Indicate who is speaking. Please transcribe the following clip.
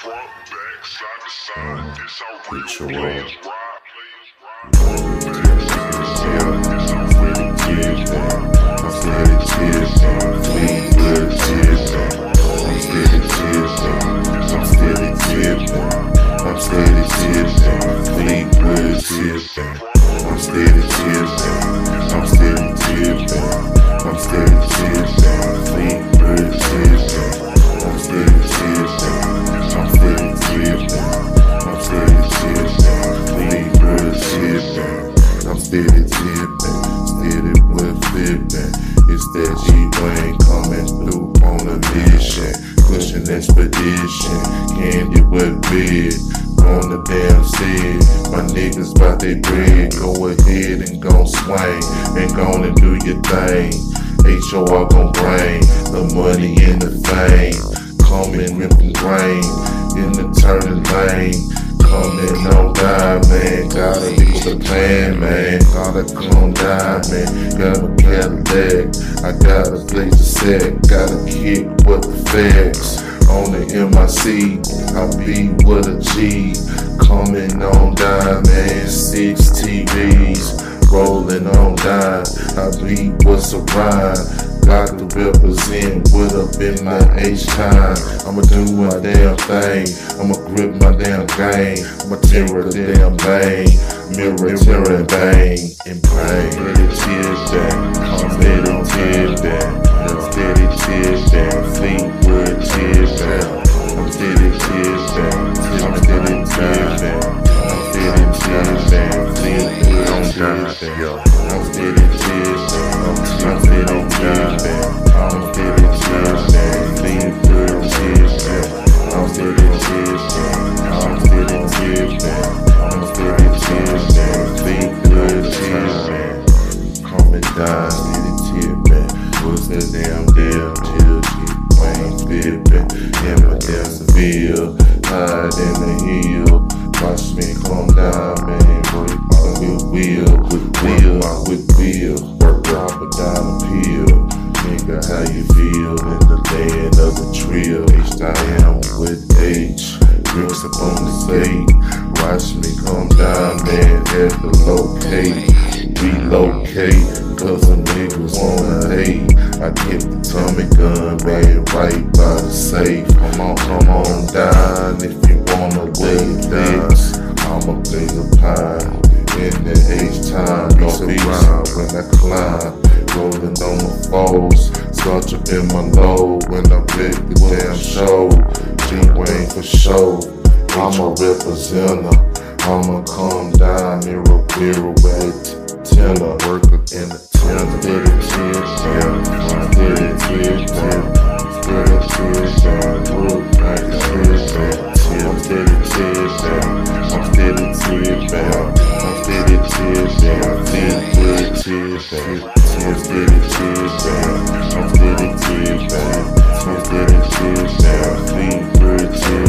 Speaker 1: Get your way. Steady tipping, steady with flipping. It's that G-Wayne coming through on a mission. Pushing expedition, candy with bid. On the damn set, my niggas bout they bread. Go ahead and gon' swing, and gonna do your thing. HOR gon' bring the money and the fame. Coming ripping grain in the turning lane. Coming on die, man. Gotta be with the plan, man. Gotta come die, man. Got a Cadillac, I got a blazer set. Got a kick with the facts. On the MIC, I be with a G. Coming on die, man. 6 TVs, rolling on die. I be what's a ride. Got to represent what up in my H-time. I'ma do my damn thing. I'ma grip my damn game. I'ma tear a damn bang. Mirror, tear and bang. And bang. Steady tipping. I'm steady tipping. I'm steady tipping. Fleetwood tipping. I'm steady tipping. I'm steady tipping. I'm steady tipping. Fleetwood tipping. I'm steady tipping. I'm steady tipping. I'm steady tipping. Fleetwood tipping. I'm steady tipping. I'm steady tipping. I'm steady tipping. Fleetwood tipping. Coming down, steady tipping. What's that damn deal? Till G-Wayne flipping. In my damn Seville, hide in the hill. Watch me come down, man. Work with wheel, with wheel. Work up and down the pill. Nigga, how you feel in the land of the trio? H-I-M with H. Drinks up on the plate. Watch me come down, man. Have to locate, relocate. Cause the niggas wanna hate. I kept the Tommy gun, man, right by the safe. Come on down if you wanna lay this. I'ma play the pine in the H-time. Be surprised when I climb, rolling on the foes. Start up in my low when I wreck the damn show. G-Wayne for show. I'm a representer. I'ma come down, mirror with tenor. Worker in the tenor. Steady tipping, steady tipping, steady tipping. Look like a tipping. I'm steady tipping, I'm steady tipping, I'm steady tipping. Fleetwood tipping, I'm steady tipping, I'm steady tipping, I'm steady tipping. Fleetwood tipping.